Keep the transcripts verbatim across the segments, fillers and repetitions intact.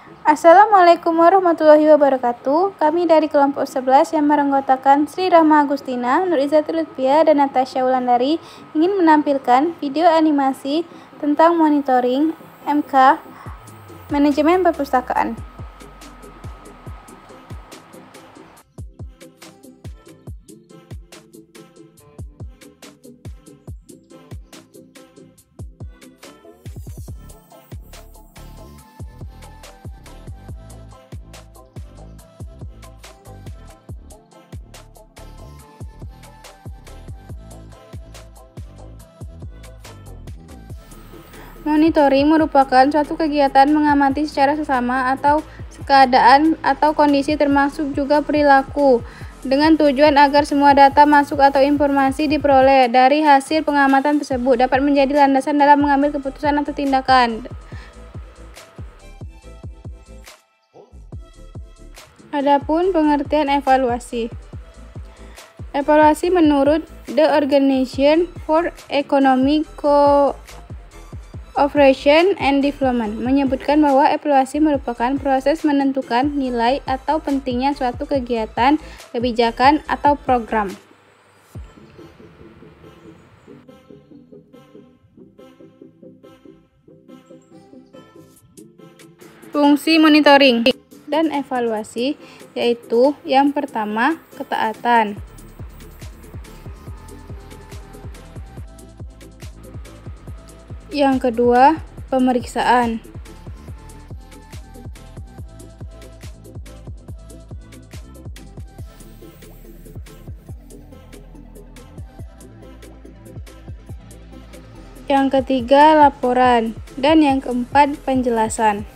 Assalamualaikum warahmatullahi wabarakatuh. Kami dari kelompok sebelas yang beranggotakan Sri Rahma Agustina, Nur Izzatul Lutfia, dan Natasha Wulandari ingin menampilkan video animasi tentang monitoring M K Manajemen Perpustakaan. Monitoring merupakan suatu kegiatan mengamati secara sesama atau keadaan atau kondisi termasuk juga perilaku dengan tujuan agar semua data masuk atau informasi diperoleh dari hasil pengamatan tersebut dapat menjadi landasan dalam mengambil keputusan atau tindakan. Adapun pengertian evaluasi. Evaluasi menurut The Organization for Economic Cooperation and Development menyebutkan bahwa evaluasi merupakan proses menentukan nilai atau pentingnya suatu kegiatan, kebijakan, atau program. Fungsi monitoring dan evaluasi yaitu yang pertama, ketaatan. Yang kedua, pemeriksaan. Yang ketiga, laporan. Dan yang keempat, penjelasan.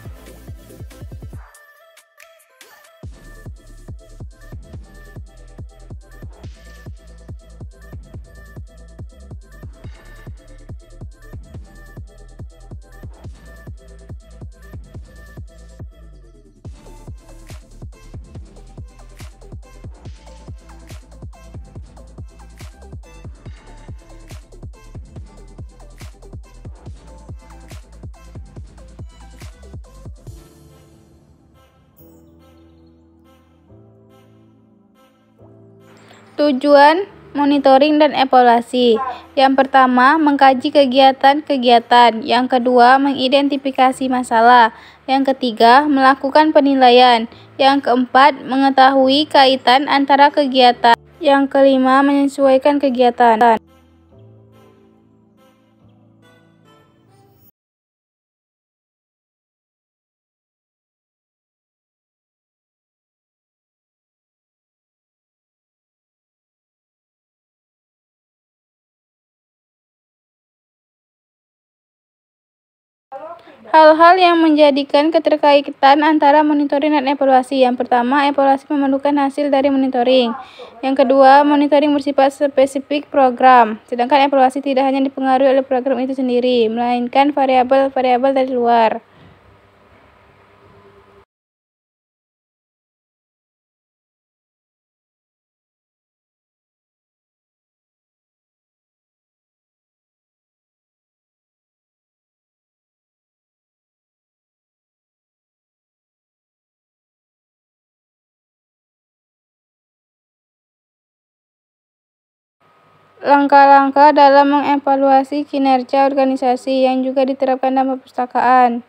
Tujuan monitoring dan evaluasi. Yang pertama, mengkaji kegiatan-kegiatan. Yang kedua, mengidentifikasi masalah. Yang ketiga, melakukan penilaian. Yang keempat, mengetahui kaitan antara kegiatan. Yang kelima, menyesuaikan kegiatan. Hal-hal yang menjadikan keterkaitan antara monitoring dan evaluasi. Yang pertama, evaluasi memerlukan hasil dari monitoring. Yang kedua, monitoring bersifat spesifik program, sedangkan evaluasi tidak hanya dipengaruhi oleh program itu sendiri, melainkan variabel-variabel dari luar. Langkah-langkah dalam mengevaluasi kinerja organisasi yang juga diterapkan dalam perpustakaan.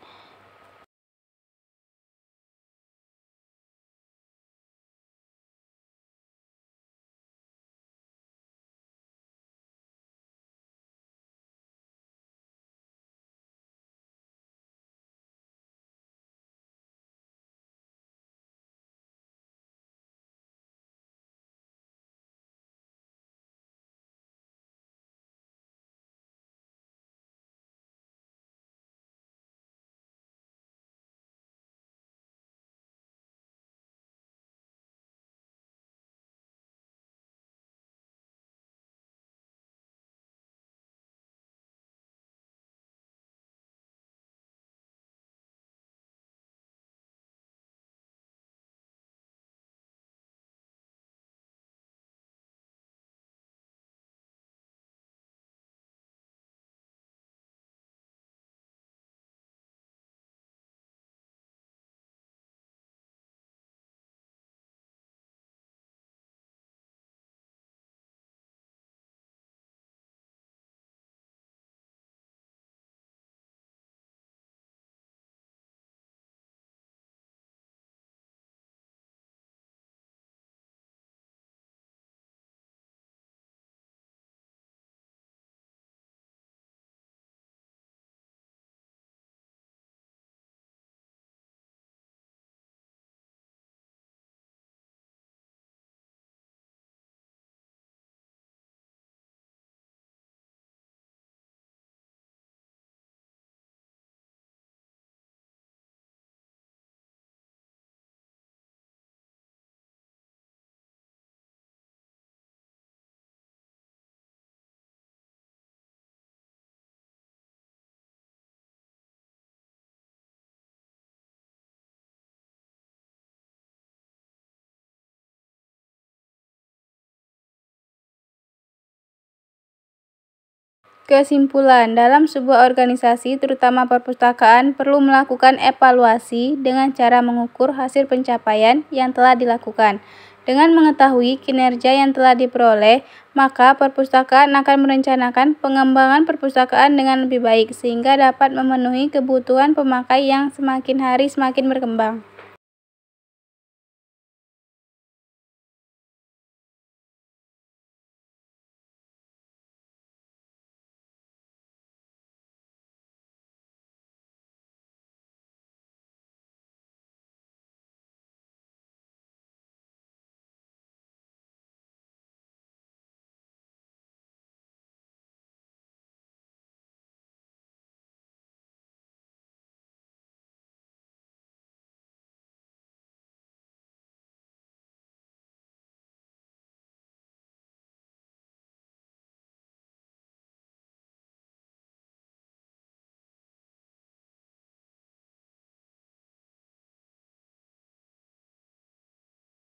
Kesimpulan, dalam sebuah organisasi, terutama perpustakaan, perlu melakukan evaluasi dengan cara mengukur hasil pencapaian yang telah dilakukan. Dengan mengetahui kinerja yang telah diperoleh, maka perpustakaan akan merencanakan pengembangan perpustakaan dengan lebih baik, sehingga dapat memenuhi kebutuhan pemakai yang semakin hari semakin berkembang.